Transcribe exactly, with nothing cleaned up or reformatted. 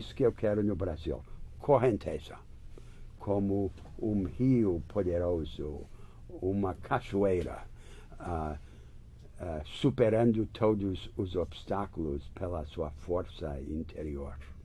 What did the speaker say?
isso que eu quero no Brasil. Correnteza. Como um rio poderoso, uma cachoeira, uh, uh, superando todos os obstáculos pela sua força interior.